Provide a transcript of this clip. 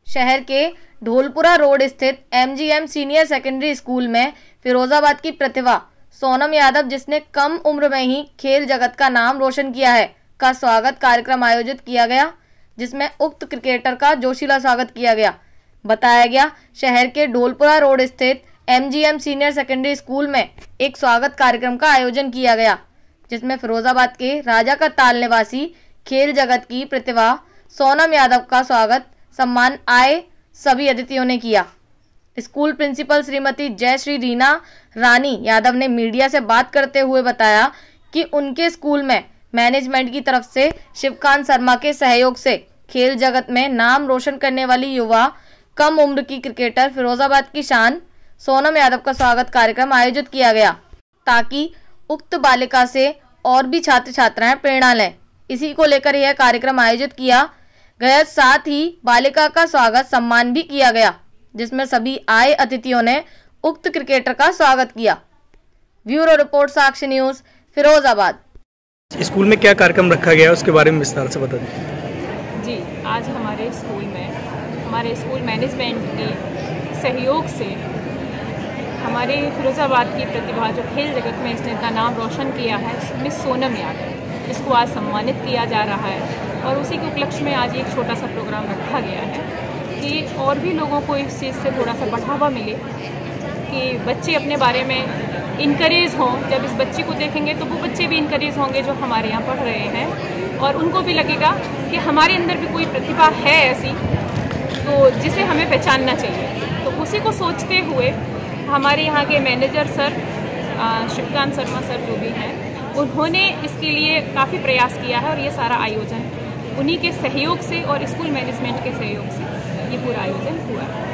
शहर के ढोलपुरा रोड स्थित MGM सीनियर सेकेंडरी स्कूल में फिरोजाबाद की प्रतिभा सोनम यादव, जिसने कम उम्र में ही खेल जगत का नाम रोशन किया है, का स्वागत कार्यक्रम आयोजित किया गया, जिसमें उक्त क्रिकेटर का जोशीला स्वागत किया गया। बताया गया, शहर के ढोलपुरा रोड स्थित MGM सीनियर सेकेंडरी स्कूल में एक स्वागत कार्यक्रम का आयोजन किया गया, जिसमें फिरोजाबाद के राजा का ताल निवासी खेल जगत की प्रतिभा सोनम यादव का स्वागत सम्मान आए सभी अतिथियों ने किया। स्कूल प्रिंसिपल श्रीमती जयश्री रीना रानी यादव ने मीडिया से बात करते हुए बताया कि उनके स्कूल में मैनेजमेंट की तरफ से शिवकांत शर्मा के सहयोग से खेल जगत में नाम रोशन करने वाली युवा कम उम्र की क्रिकेटर फिरोजाबाद की शान सोनम यादव का स्वागत कार्यक्रम आयोजित किया गया, ताकि उक्त बालिका से और भी छात्र छात्राएं प्रेरणा लें। इसी को लेकर यह कार्यक्रम आयोजित किया गया। साथ ही बालिका का स्वागत सम्मान भी किया गया, जिसमें सभी आए अतिथियों ने उक्त क्रिकेटर का स्वागत किया। Bureau report, Sakshi news, Firozabad. School में क्या कार्यक्रम रखा गया है, उसके बारे में विस्तार से बता दें। जी, आज हमारे स्कूल मैनेजमेंट के सहयोग से हमारे फिरोजाबाद की प्रतिभा जो खेल जगत में इसने इतना नाम रोशन किया है, मिस सोनम यादव, इसको आज सम्मानित किया जा रहा है। और उसी के उपलक्ष्य में आज एक छोटा सा प्रोग्राम रखा गया है कि और भी लोगों को इस चीज़ से थोड़ा सा बढ़ावा मिले, कि बच्चे अपने बारे में इनकरेज हों। जब इस बच्चे को देखेंगे तो वो बच्चे भी इनकरेज होंगे जो हमारे यहाँ पढ़ रहे हैं, और उनको भी लगेगा कि हमारे अंदर भी कोई प्रतिभा है ऐसी तो जिसे हमें पहचानना चाहिए। तो उसी को सोचते हुए हमारे यहाँ के manager sir Shivkant Sharma sir जो भी हैं, उन्होंने इसके लिए काफ़ी प्रयास किया है, और ये सारा आयोजन उन्हीं के सहयोग से और स्कूल मैनेजमेंट के सहयोग से ये पूरा आयोजन हुआ है।